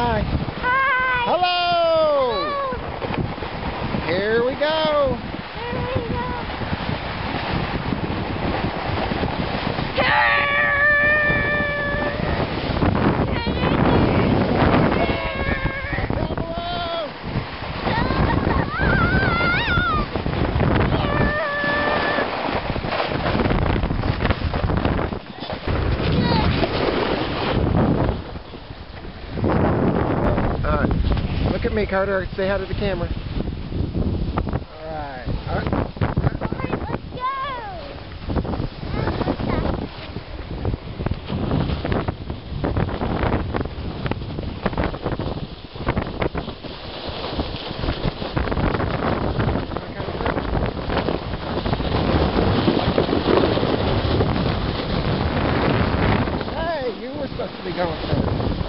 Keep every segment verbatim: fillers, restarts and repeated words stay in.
hi. Hi. Hello. Hello. Here we go. Here we go. Alright, look at me, Carter. Say hi to the camera. Alright. Alright. Alright, let's Hey, you were supposed to be going first.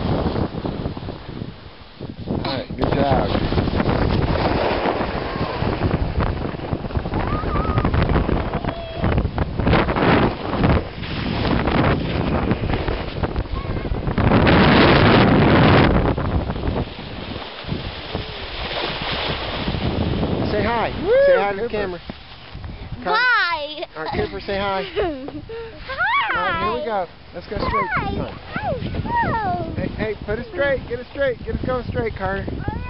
Alright, good job. Say hi. Woo! Say hi to the camera. Bye. Alright, Cooper, say hi. Hi. Alright, here we go. Let's go straight. Hi. Come on. Hi. Hey, hey, put it straight. Get it straight. Get it going straight, Carter.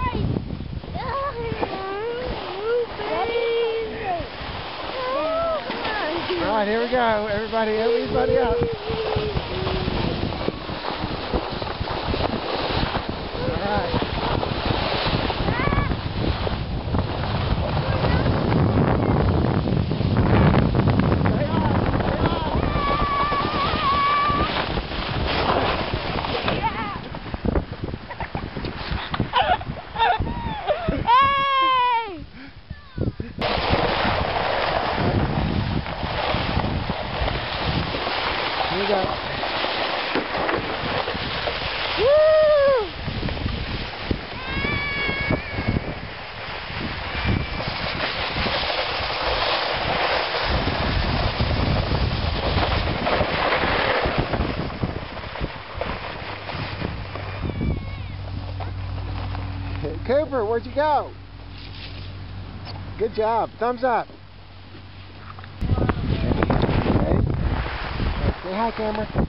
Alright, here we go. Everybody, everybody out. Alright. Here we go. Woo! Cooper, where'd you go? Good job. Thumbs up. Okay. Say hi, camera.